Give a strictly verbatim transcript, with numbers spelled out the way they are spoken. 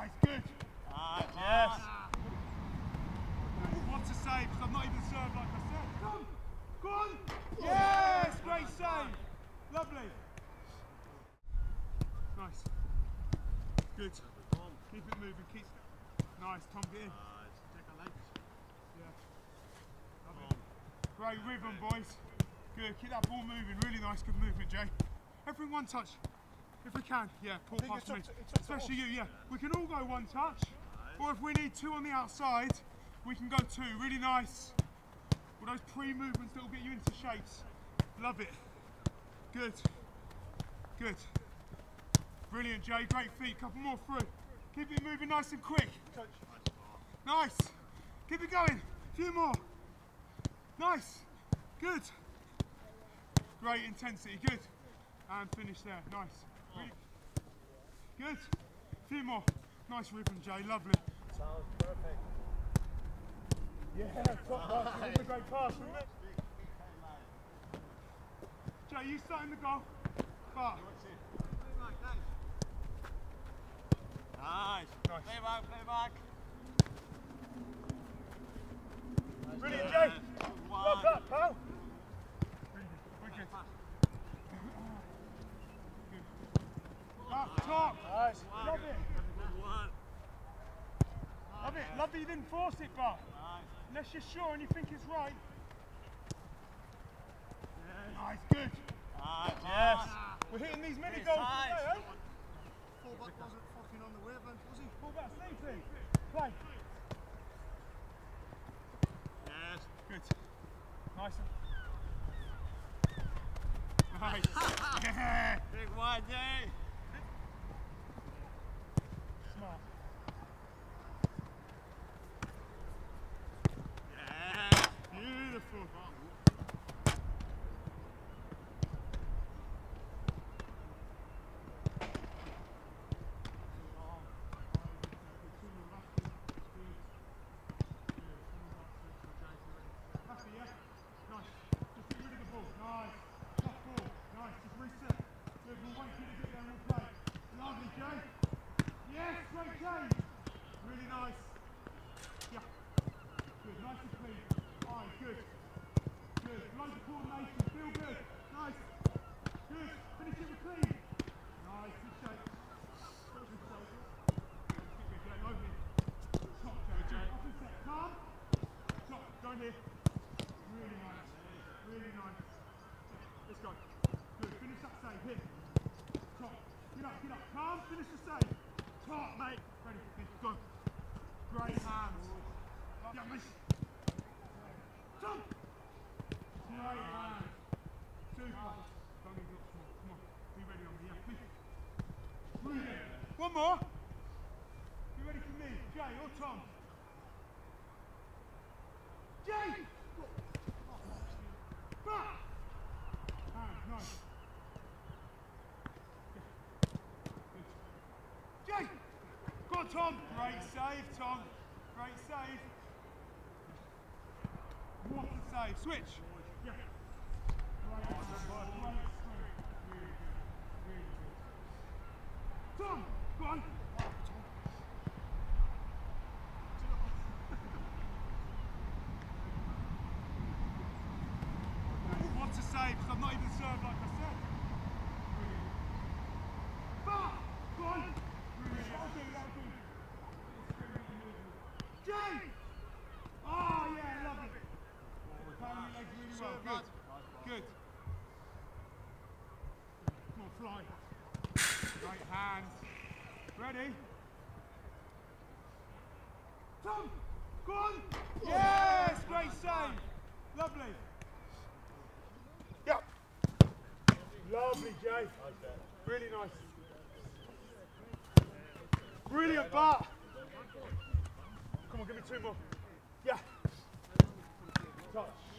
Nice, good. Nice, yes. What to save, because I've not even served like I said. Come, go on. Yes, great save. Lovely. Nice. Good. Keep it moving, keep. Nice, Tom, get in. Take a legs. Yeah. Lovely. Great rhythm, boys. Good, keep that ball moving. Really nice, good movement, Jay. Everything one touch. If we can, yeah, pull past me. Especially you, yeah. We can all go one touch. Or if we need two on the outside, we can go two. Really nice. All those pre-movements that will get you into shapes. Love it. Good. Good. Brilliant, Jay. Great feet. Couple more through. Keep it moving nice and quick. Nice. Keep it going. A few more. Nice. Good. Great intensity. Good. And finish there. Nice. Really good. A few more. Nice rhythm, Jay. Lovely. Sounds perfect. Yeah, top pass. Nice. A great pass from me. Jay, you starting the goal. Bart. Nice. Nice. Play back, play back. Brilliant, Jay. Love that, pal. Wicked. Up top. Nice. Love it. Love it. Love that you didn't force it, Bart. Unless you're sure and you think it's right. Nice, good. Nice, yes. We're hitting these mini goals today, eh? Fullback wasn't fucking on the wavelength, was he? Fullback sleeping. Play. Yes. Good. Nice. Nice. Yeah. Big one, Jay. Smart. Yeah. Beautiful. Really nice. Yeah. Good. Nice and clean. Alright, good. Good. Loads of coordination. Feel good. Nice. Good. Finish it with clean. Nice. Good shape. Good shape. Good, Jay. Over here. Top, Jay. Up and set. Calm. Top. Go in here. Really nice. Really nice. Let's go. Good. Finish that save. Here. Top. Get up. Get up. Calm. Finish the save. Top, mate. Ready. Go. Great hands. Yeah, miss. Jump. Great hands. Super. Don't need to look small. Come on. Be ready on me. Yeah. Brilliant. One more. Be ready for me. Jay or Tom. Jay. Back. Hands. Nice. Jay. Go on, Tom. Great save, Tom. Great save. What a save. Switch. Yeah. Great save. Great save. Really good. Really good. Tom, go on. What a save, because I've not even served like I said. Bart, go on. Jay! Oh yeah, love it. Power your legs really well. Good. Good. Come on, fly. Great hands. Ready? Tom! Go on! Yes! Great save! Lovely. Yep. Lovely, Jay. Really nice. Brilliant, Bart. Come on, give me two more. Yeah. Touch.